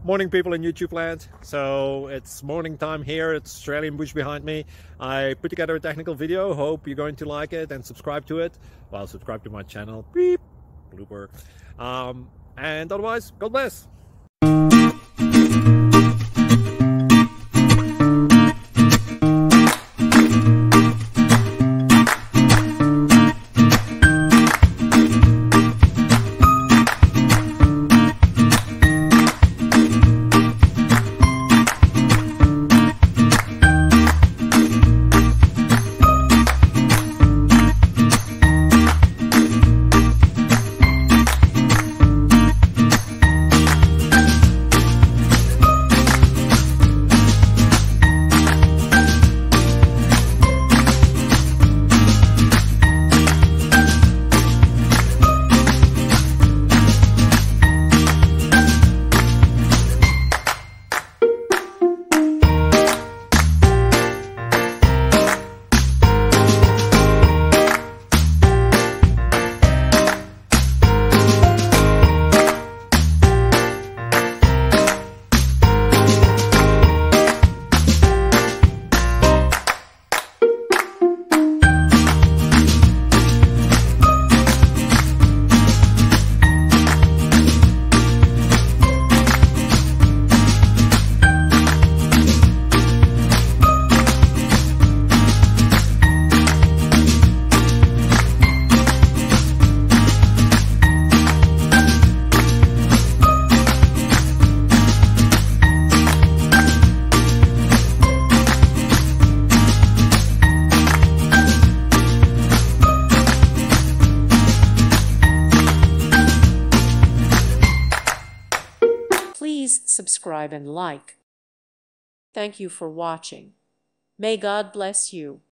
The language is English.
Morning, people in YouTube land. So it's morning time here. It's Australian bush behind me. I put together a technical video. Hope you're going to like it and subscribe to it. Well, subscribe to my channel. Beep. Blooper. And otherwise, God bless. Please subscribe and like. Thank you for watching. May God bless you.